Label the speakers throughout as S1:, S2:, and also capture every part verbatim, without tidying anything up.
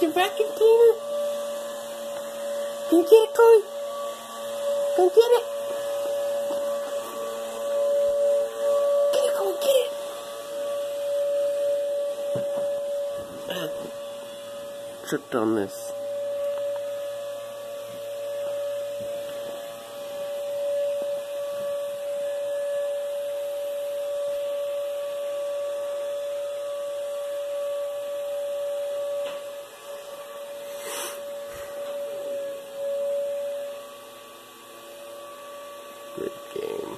S1: your vacuum cleaner? Go get it, Chloe. Go get it. Get it, Chloe, get it. Ah, tripped on this. Good game.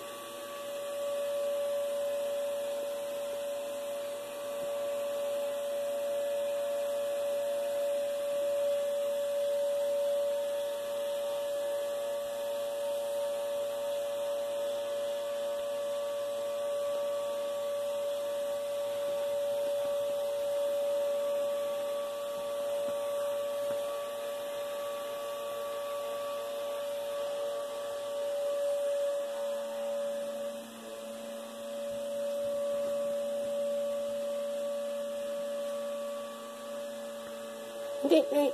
S1: Night, night.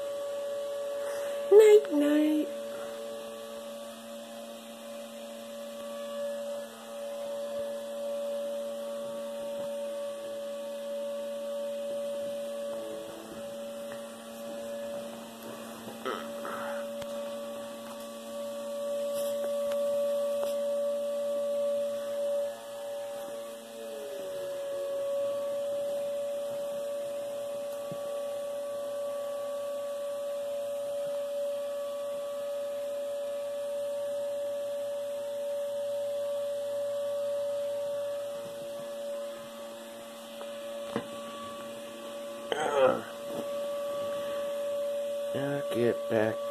S1: Night, night. I'll get back